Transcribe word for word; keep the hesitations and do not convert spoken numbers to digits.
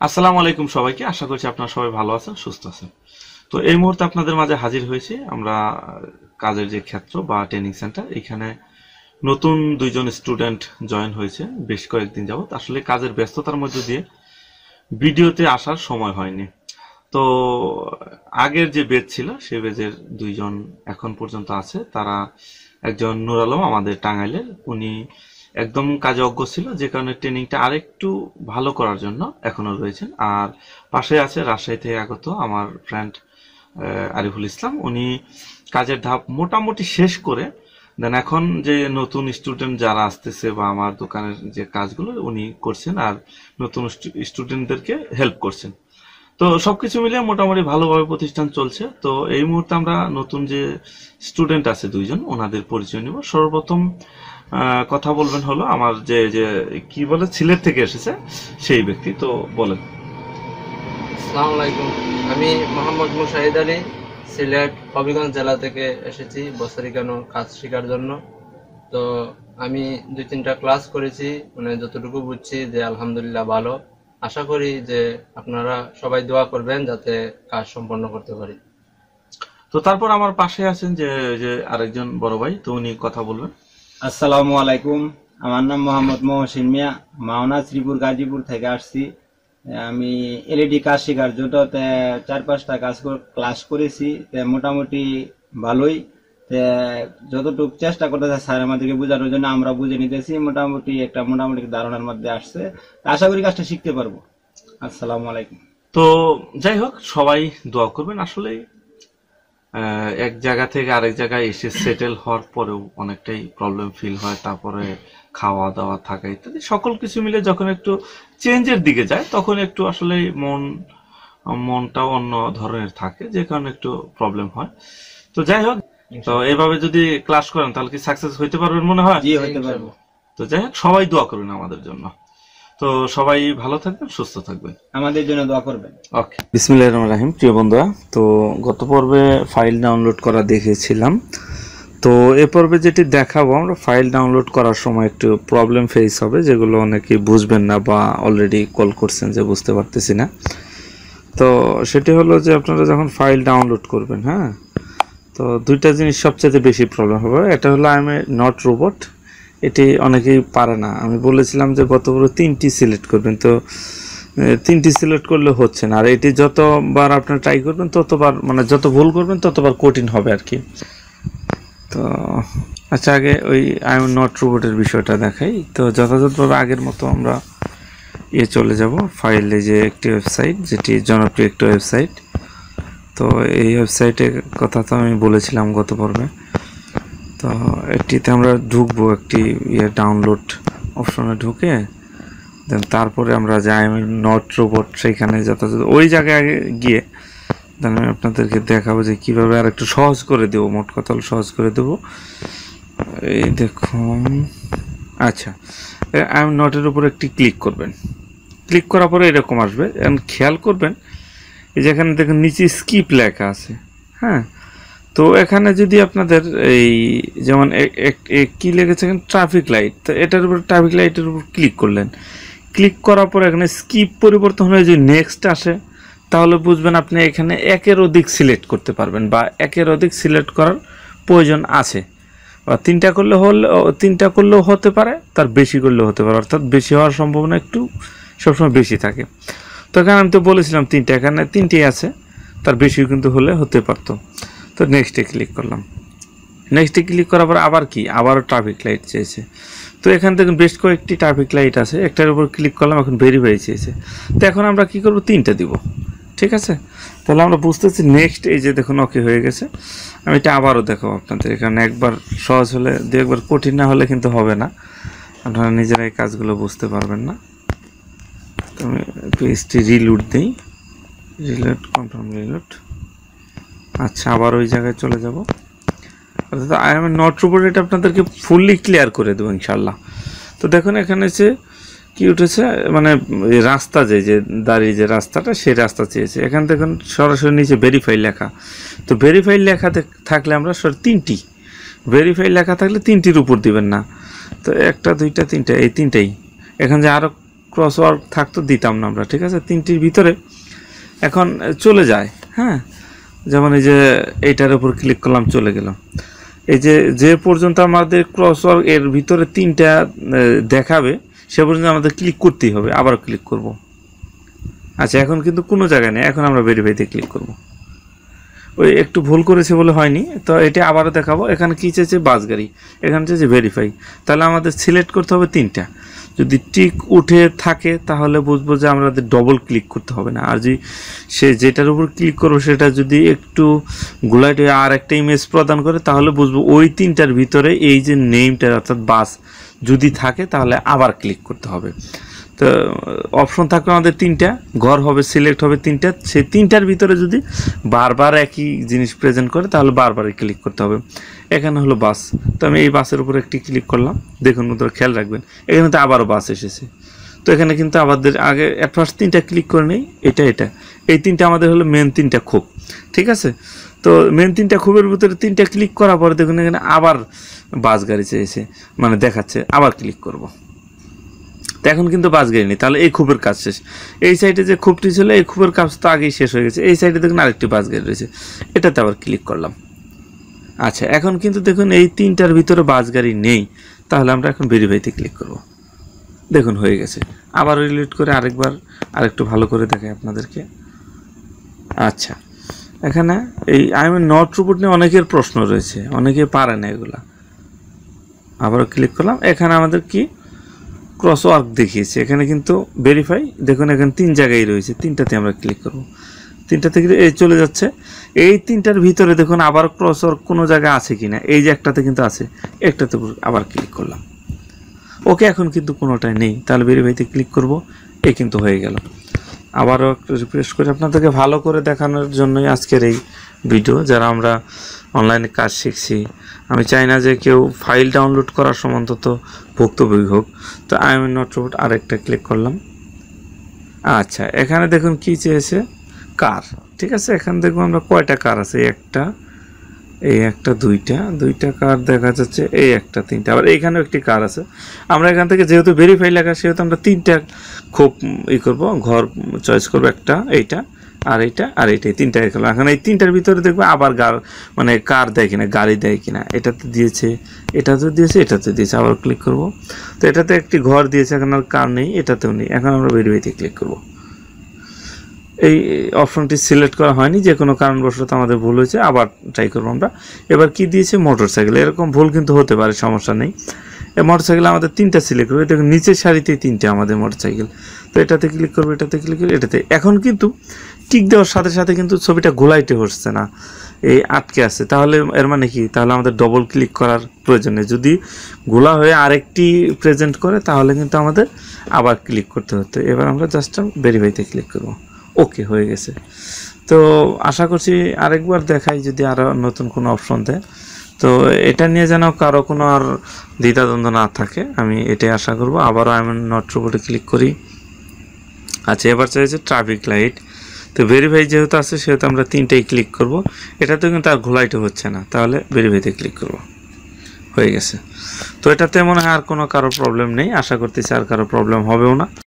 আসসালামু আলাইকুম সবাইকে। আশা করছি আপনারা সবাই ভালো আছেন, সুস্থ আছেন। তো এই মুহূর্তে আপনাদের মাঝে হাজির হয়েছি আমরা কাজের যে ক্ষেত্র বা ট্রেনিং সেন্টার, এখানে নতুন দুইজন স্টুডেন্ট জয়েন হয়েছে বেশ কয়েকদিন যাবত। আসলে কাজের ব্যস্ততার মধ্যে দিয়ে ভিডিওতে আসার সময় হয়নি। তো আগের যে বেচ ছিল সেই বেচের দুইজন এখন পর্যন্ত আছে। তারা একজন নূর আলম আমাদের টাঙ্গাইলের, উনি একদম কাজে অজ্ঞ ছিল, যে কারণে ট্রেনিংটা আরেকটু ভালো করার জন্য এখনো রয়েছেন। আর পাশে আছে রাজশাহী থেকে আগত আমার ফ্রেন্ড আরিফুল ইসলাম, উনি কাজের ধাপ মোটামুটি শেষ করে দেন এখন যে নতুন স্টুডেন্ট যারা আসতেছে বা আমার দোকানের যে কাজগুলো উনি করছেন আর নতুন স্টুডেন্টদেরকে হেল্প করছেন। তো সবকিছু মিলিয়ে মোটামুটি ভালোভাবে প্রতিষ্ঠান চলছে। তো এই মুহূর্তে আমরা নতুন যে স্টুডেন্ট আছে দুইজন, ওনাদের পরিচয় নিব। সর্বপ্রথম কথা বলবেন হলো আমার যে যে কি বলে সিলেট থেকে এসেছে সেই ব্যক্তি। তো বলেন। আসসালামু আলাইকুম, আমি মোহাম্মদ মুশাহিদ আলী, সিলেট হবিগঞ্জ জেলা থেকে এসেছি বছরে কেন কাজ শেখার জন্য। তো আমি দুই তিনটা ক্লাস করেছি, মানে যতটুকু বুঝছি যে আলহামদুলিল্লাহ ভালো। আশা করি যে আপনারা সবাই দোয়া করবেন যাতে কাজ সম্পন্ন করতে পারি। তো তারপর আমার পাশে আছেন যে যে আরেকজন বড় ভাই, তো উনি কথা বলবেন। আসসালামু আলাইকুম, আমার নাম মোহাম্মদ মহসিন মিয়া, মাওনা শ্রীপুর গাজীপুর থেকে আসছি। আমি এলইডি কাজ শেখার জন্য চার পাঁচটা কাজ ক্লাস করেছি, মোটামুটি ভালোই। যতটুকু চেষ্টা করতেছে স্যার আমাদেরকে বোঝানোর জন্য আমরা বুঝে নিতেছি, মোটামুটি একটা মোটামুটি ধারণার মধ্যে আসছে। আশা করি কাজটা শিখতে পারবো। আসসালামু আলাইকুম। তো যাই হোক, সবাই দোয়া করবেন। আসলে এক জায়গা থেকে আরেক জায়গায় এসে সেটেল হওয়ার পরেও অনেকটাই প্রবলেম ফিল হয়। তারপরে খাওয়া দাওয়া থাকা ইত্যাদি সকল কিছু মিলে যখন একটু চেঞ্জের দিকে যায় তখন একটু আসলে মন মনটাও অন্য ধরনের থাকে, যে কারণে একটু প্রবলেম হয়। তো যাই হোক, তো এইভাবে যদি ক্লাস করেন তাহলে কি সাকসেস হইতে পারবেন মনে হয়? জি, হইতে পারবো। তো যাই হোক, সবাই দোয়া করবেন আমাদের জন্য। তো সবাই ভালো থাকবেন, সুস্থ থাকবেন, আমাদের জন্য দোয়া করবেন। ওকে। বিসমিল্লাহির রহমানির রহিম। প্রিয় বন্ধুরা, তো গত পর্বে ফাইল ডাউনলোড করা দেখিয়েছিলাম। তো এ পর্বে যেটি দেখাবো, আমরা ফাইল ডাউনলোড করার সময় একটু প্রবলেম ফেস হবে, যেগুলো অনেকেই বুঝবেন না বা অলরেডি কল করছেন যে বুঝতে পারতেছি না। তো সেটি হলো যে আপনারা যখন ফাইল ডাউনলোড করবেন, হ্যাঁ, তো দুইটা জিনিস সবচেয়ে বেশি প্রবলেম হবে। এটা হলো I am a not robot, এটি অনেকেই পারে না। আমি বলেছিলাম যে গতবার তিনটি সিলেক্ট করবেন, তো তিনটি সিলেক্ট করলে হচ্ছে না। আর এটি যতবার আপনারা ট্রাই করবেন ততবার, মানে যত ভুল করবেন ততবার কঠিন হবে আর কি। তো আচ্ছা, আগে ওই আই এম নট রোবটের বিষয়টা দেখাই। তো যথাযথভাবে আগের মতো আমরা ইয়ে চলে যাব ফাইলে, যে একটি ওয়েবসাইট, যেটি জনপ্রিয় একটি ওয়েবসাইট। তো এই ওয়েবসাইটের কথা তো আমি বলেছিলাম গত পর্বে। তো এটিতে আমরা ঢুকবো, একটি ইয়ে ডাউনলোড অপশনে ঢুকে দেন তারপরে আমরা যে আই এম নট রোবট সেইখানে যথাযথ ওই জায়গায় গিয়ে দেন আমি আপনাদেরকে দেখাবো যে কীভাবে আর একটু সহজ করে দেবো। মোট কথা সহজ করে দেবো। এই দেখুন, আচ্ছা, আই এম নটের উপর একটি ক্লিক করবেন। ক্লিক করার পরে এরকম আসবে। খেয়াল করবেন এই যেখানে দেখুন নিচে স্কিপ লেখা আছে, হ্যাঁ। তো এখানে যদি আপনাদের এই যেমন কি লিখেছে এখানে ট্রাফিক লাইট, তো এটার উপর ট্রাফিক লাইটের উপর ক্লিক করলেন। ক্লিক করার পর এখানে স্কিপ পরিবর্তন হয়ে যদি নেক্সট আসে, তাহলে বুঝবেন আপনি এখানে একের অধিক সিলেক্ট করতে পারবেন বা একের অধিক সিলেক্ট করার প্রয়োজন আছে। বা তিনটা করলে হলে তিনটা করলেও হতে পারে, তার বেশি করলেও হতে পারে, অর্থাৎ বেশি হওয়ার সম্ভাবনা একটু সবসময় বেশি থাকে। তো এখানে আমি তো বলেছিলাম তিনটা, এখানে তিনটি আছে, তার বেশিও কিন্তু হলে হতে পারতো। তো নেক্সটে ক্লিক করলাম। নেক্সটে ক্লিক করার পর আবার কি, আবারও ট্রাফিক লাইট চেয়েছে। তো এখান থেকে বেশ কয়েকটি ট্রাফিক লাইট আছে, একটার উপর ক্লিক করলাম, এখন ভেরিফাই চেয়েছে। তো এখন আমরা কি করব, তিনটা দিব, ঠিক আছে। তাহলে আমরা বুঝতেছি নেক্সট, এই যে দেখুন ওকে হয়ে গেছে। আমি এটা আবারও দেখাবো আপনাদের। এখানে একবার সহজ হলে দু একবার কঠিন না হলে কিন্তু হবে না, আপনারা নিজেরাই কাজগুলো বুঝতে পারবেন না। তো আমি পেজটি রিলোড দিই, রিলোড, কনফার্ম রিলোড। আচ্ছা, আবার ওই জায়গায় চলে যাব। অর্থাৎ আই এম নট রোবট এটা আপনাদেরকে ফুললি ক্লিয়ার করে দেবো ইনশাল্লাহ। তো দেখুন এখানে যে কি উঠেছে, মানে রাস্তা, যে যে দাঁড়িয়ে যে রাস্তাটা, সেই রাস্তা চেয়েছে। এখানে দেখুন সরাসরি নিচে ভেরিফাই লেখা। তো ভেরিফাই লেখা থাকলে আমরা তিনটি ভেরিফাই লেখা থাকলে তিনটির উপর দিবেন না। তো একটা, দুইটা, তিনটা, এই তিনটাই। এখন যে আরও ক্রসওয়ার্ক থাকতো দিতাম না আমরা, ঠিক আছে। তিনটির ভিতরে এখন চলে যায়, হ্যাঁ, যেমন এই যে এইটার উপর ক্লিক করলাম, চলে গেলাম। এই যে যে পর্যন্ত আমাদের ক্রসওয়ার্ক এর ভিতরে তিনটা দেখাবে সে পর্যন্ত আমাদের ক্লিক করতেই হবে, আবার ক্লিক করব। আচ্ছা, এখন কিন্তু কোনো জায়গায় নেই, এখন আমরা ভেরিফাইতে ক্লিক করব। ওই একটু ভুল করেছে বলে হয়নি, তো এটা আবারও দেখাবো। এখানে কী চেয়েছে? বাস গাড়ি, এখানে চেয়েছে ভেরিফাই। তাহলে আমাদের সিলেক্ট করতে হবে তিনটা। যদি টিক উঠে থাকে তাহলে বুঝবো যে আমাদের ডবল ক্লিক করতে হবে না। আর যদি সে যেটার উপর ক্লিক করবো সেটা যদি একটু গোলাইট হয়ে আর একটা ইমেজ প্রদান করে তাহলে বুঝবো ওই তিনটার ভিতরে এই যে নেমটা অর্থাৎ বাস যদি থাকে তাহলে আবার ক্লিক করতে হবে। তো অপশন থাকবে আমাদের তিনটা, ঘর হবে, সিলেক্ট হবে তিনটা, সেই তিনটার ভিতরে যদি বারবার একই জিনিস প্রেজেন্ট করে তাহলে বারবারই ক্লিক করতে হবে। এখানে হলো বাস, তো আমি এই বাসের উপর একটি ক্লিক করলাম। দেখুন তোরা খেয়াল রাখবেন, এখানে তো আবারও বাস এসেছে। তো এখানে কিন্তু আমাদের আগে অ্যাট ফার্স্ট তিনটা ক্লিক করে নেই, এটা এটা এই তিনটা আমাদের হলো মেন তিনটা খুব, ঠিক আছে। তো মেন তিনটা খুবের ভিতরে তিনটা ক্লিক করার পরে দেখুন এখানে আবার বাস গাড়ি চেয়েছে, মানে দেখাচ্ছে, আবার ক্লিক করব। তো এখন কিন্তু বাস গাড়ি নেই, তাহলে এই খুবের কাজ শেষ। এই সাইডে যে খুবটি ছিল এই খুবের কাজ তো আগেই শেষ হয়ে গেছে। এই সাইডে দেখুন আরেকটি বাস গাড়ি রয়েছে, এটাতে আবার ক্লিক করলাম। আচ্ছা, এখন কিন্তু দেখুন এই তিনটার ভিতরে বাস গাড়ি নেই, তাহলে আমরা এখন ভেরিফাইতে ক্লিক করব। দেখুন হয়ে গেছে। আবার রিলেট করে আরেকবার আরেকটু ভালো করে দেখাই আপনাদেরকে। আচ্ছা, এখানে এই আই এম নট রোবট নিয়ে অনেকের প্রশ্ন রয়েছে, অনেকে পারে না এগুলা। আবারও ক্লিক করলাম, এখানে আমাদের কি ক্রসওয়ার্ক দেখিয়েছে, এখানে কিন্তু ভেরিফাই দেখুন এখানে তিন জায়গায় রয়েছে, তিনটাতে আমরা ক্লিক করব। তিনটা থেকে এই চলে যাচ্ছে। এই তিনটার ভিতরে দেখুন আবার ক্রসওয়ার্ক কোনো জায়গায় আছে কিনা, এই যে একটাতে কিন্তু আছে, একটাতে আবার ক্লিক করলাম। ওকে, এখন কিন্তু কোনোটাই নেই, তাহলে ভেরিফাইতে ক্লিক করব। এই কিন্তু হয়ে গেল। আবারও একটু রিফ্রেশ করে আপনাদেরকে ভালো করে দেখানোর জন্যই আজকের এই ভিডিও। যারা আমরা অনলাইনে কাজ শিখছি, আমি চাই না যে কেউ ফাইল ডাউনলোড করার সময় অন্তত ভুক্তভোগী হোক। তো আই এম নট রোবট আরেকটা ক্লিক করলাম। আচ্ছা, এখানে দেখুন কি চেয়েছে? কার, ঠিক আছে। এখানে দেখবো আমরা কয়টা কার আছে, একটা, এই একটা, দুইটা, দুইটা কার দেখা যাচ্ছে, এই একটা, তিনটা, আবার এইখানেও একটি কার আছে। আমরা এখান থেকে যেহেতু ভেরিফাই লেখা সেহেতু আমরা তিনটা খুব ই করবো, ঘর চয়েস করবো, একটা এইটা আর এইটা আর এইটাই, তিনটা খেলো। এখন এই তিনটার ভিতরে দেখবো আবার গার মানে কার দেয় কিনা, গাড়ি দেয় কিনা। এটাতে দিয়েছে, এটাতে দিয়েছে, এটাতে দিয়েছে, আবার ক্লিক করব। তো এটাতে একটি ঘর দিয়েছে, এখন আর কার নেই, এটাতেও নেই। এখন আমরা ভেরিফাইতে ক্লিক করব। এই অপশনটি সিলেক্ট করা হয়নি, যে কোনো কারণবশত আমাদের ভুল হয়েছে, আবার ট্রাই করবো আমরা। এবার কি দিয়েছে? মোটরসাইকেল। এরকম ভুল কিন্তু হতে পারে, সমস্যা নেই। এই মোটরসাইকেল আমাদের তিনটা সিলেক্ট করবো, দেখুন নিচের সারিতেই তিনটে আমাদের মোটরসাইকেল। তো এটাতে ক্লিক করবো, এটাতে ক্লিক করবো, এটাতে। এখন কিন্তু টিক দেওয়ার সাথে সাথে কিন্তু ছবিটা গোলাইটে হচ্ছে না, এই আটকে আছে। তাহলে এর মানে কি? তাহলে আমাদের ডবল ক্লিক করার প্রয়োজন নেই। যদি গোলা হয়ে আরেকটি প্রেজেন্ট করে তাহলে কিন্তু আমাদের আবার ক্লিক করতে হতো। এবার আমরা জাস্ট ভেরিফাইতে ক্লিক করবো। ওকে, হয়ে গেছে। তো আশা করছি আরেকবার দেখাই যদি আরও নতুন কোনো অপশন দেয়। তো এটা নিয়ে যেন কারো কোনো আর দ্বিধাদ্বন্দ্ব না থাকে, আমি এটাই আশা করব। আবারও আমি নট রোবটে ক্লিক করি। আচ্ছা, এবার চাইছে ট্রাফিক লাইট। তো ভেরিফাই যেহেতু আছে সেহেতু আমরা তিনটেই ক্লিক করব। এটাতে কিন্তু আর ঘোলাইতে হচ্ছে না, তাহলে ভেরিফাইতে ক্লিক করব। হয়ে গেছে। তো এটাতে মনে হয় আর কোনো কারো প্রবলেম নেই, আশা করতেছি আর কারো প্রবলেম হবেও না।